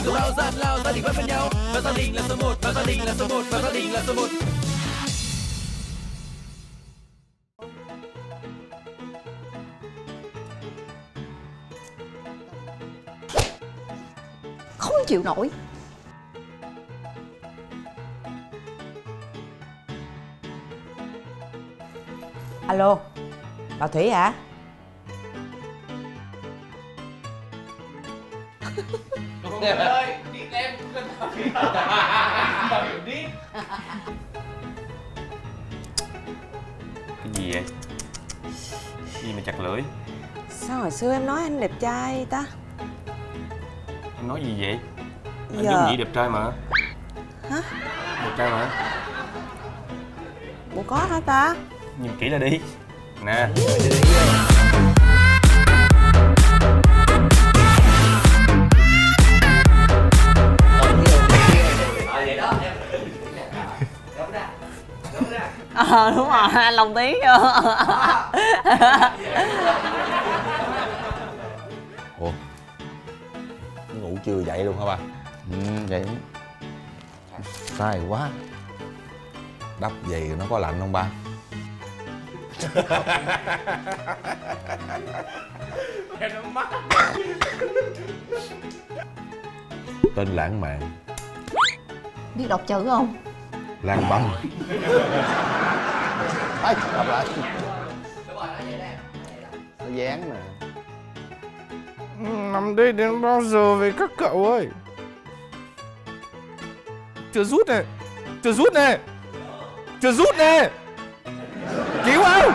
chỉ có bao gian lao gia đình vẫn bên nhau, và gia đình là số một, và gia đình là số một, và gia đình là số một. Không chịu nổi. Alo, bà Thủy hả? Em ơi, điếc em bà điếc. Cái gì vậy? Cái gì mà chặt lưỡi? Sao hồi xưa em nói anh đẹp trai ta? Em nói gì vậy? Anh Giờ... giống vậy đẹp trai mà. Hả? Đẹp trai mà. Bộ có hả ta? Nhìn kỹ là đi. Nè. Đúng rồi, anh lồng tiếng vô. Ủa, ngủ chưa dậy luôn hả ba? Vậy sai quá. Đắp giày nó có lạnh không ba? Tên lãng mạn. Biết đọc chữ không? Lan băng. Ê, đọc lại. Nó dán nè. Nằm đây đến bao giờ về các cậu ơi? Chưa rút này. Chưa rút này. Chưa rút này. Cứu không?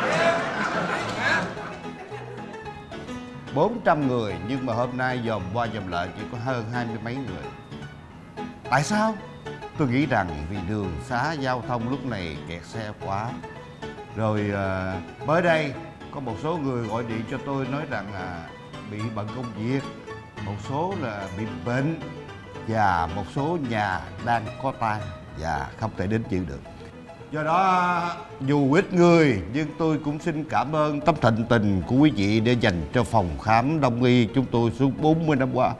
400 người nhưng mà hôm nay dòm qua dòm lại chỉ có hơn 20 mấy người. Tại sao? Tôi nghĩ rằng vì đường xá giao thông lúc này kẹt xe quá. Rồi mới đây có một số người gọi điện cho tôi nói rằng bị bận công việc, một số là bị bệnh và một số nhà đang có tang và không thể đến chịu được. Do đó dù ít người nhưng tôi cũng xin cảm ơn tấm thịnh tình của quý vị để dành cho phòng khám đông y chúng tôi suốt 40 năm qua.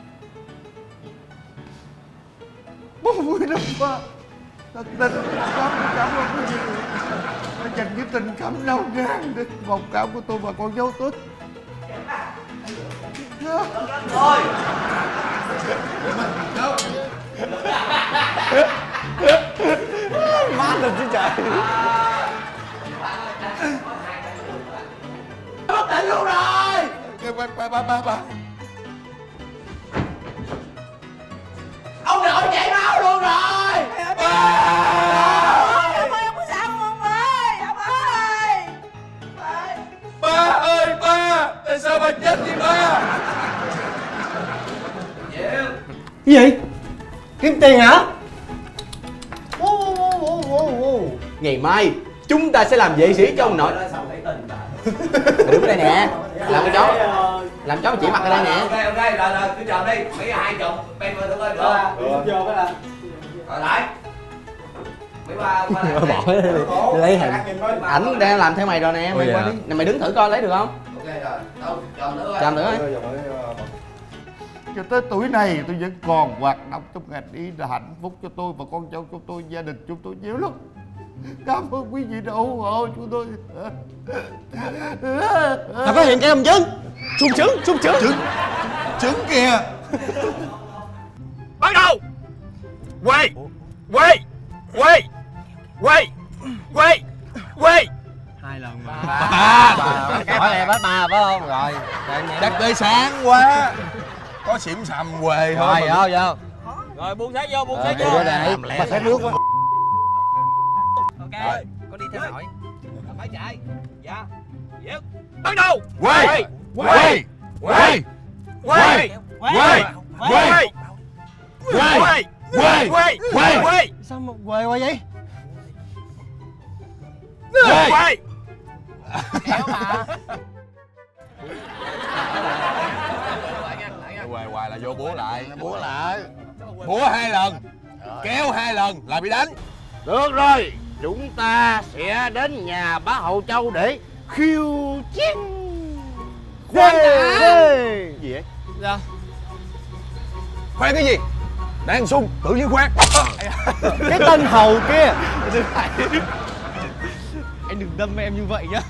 40 năm qua thật tình cảm ơn quý vị đã dành cái tình cảm lâu nàn đến phòng khám của tôi và con dâu tôi. Thôi. Má lên chứ trời. Bất tỉnh luôn rồi. Ba. Ông nội chảy máu luôn rồi. Ông ơi, ông có sao không ông ơi? Ông ơi. Ba ơi ba, tại sao ba chết vậy ba? Cái gì? Kiếm tiền hả? Ngày mai chúng ta sẽ làm vệ sĩ cho ông nội. Đứng đây nè. Làm chó chỉ mặt ở đây nè. Ok, rồi, cứ chờ đi. Mấy hai chục, bên người thôi được không? Rồi lại. Mấy ba Bỏ đi lấy hình. Ảnh đang làm theo mày rồi nè, mày qua đi. Nè mày đứng thử coi lấy được không? Ok rồi. Đâu, Chờ nữa. Cho tới tuổi này tôi vẫn còn hoạt động trong ngành y là hạnh phúc cho tôi và con cháu chúng tôi, gia đình chúng tôi nhiều lắm. Cảm ơn quý vị đã ủng hộ chúng tôi. Ta phát hiện cái đồng chứng. Sung trứng. Trứng kìa. Bắt đầu. Quay. Hai lần mà. Hỏi em hết ba phải không? Rồi. Chắc tới sáng quá. Có xỉm xầm quề thôi. Rồi vô. Rồi buông xe vô, buông xe vô. Vô đây. Mà xé nước quá. Ok. Có đi theo nội. Phải chạy. Dạ. Dứt. Bắt đầu. Quay. Sao mà quê qua vậy? Quay. Kéo mà. Hoài là vô búa lại. Búa 2 lần. Kéo 2 lần là bị đánh. Được rồi, chúng ta sẽ đến nhà bá Hậu Châu để khiêu chiến. Khoan đã. Gì vậy? Dạ. Khoan cái gì? Đang sung, tự nhiên khoan. Cái tên Hầu kia. Anh đừng đâm em như vậy nhá.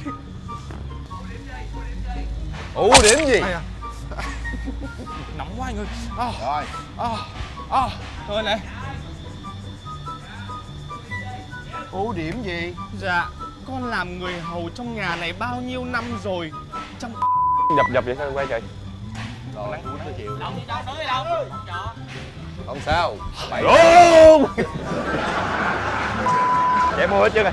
Ưu điểm gì? Nóng quá anh ơi. Rồi. Thôi này. Ưu điểm gì? Dạ, con làm người hầu trong nhà này bao nhiêu năm rồi. Trong Dập vậy sao quay trời? Rồi, tôi chịu. Không sao. Đúng. Chạy mua hết chưa này?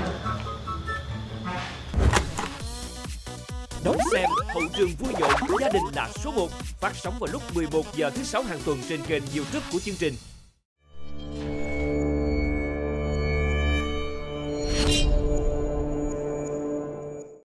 Đón xem Hậu trường vui nhộn gia đình là số 1, phát sóng vào lúc 11 giờ thứ 6 hàng tuần trên kênh YouTube của chương trình.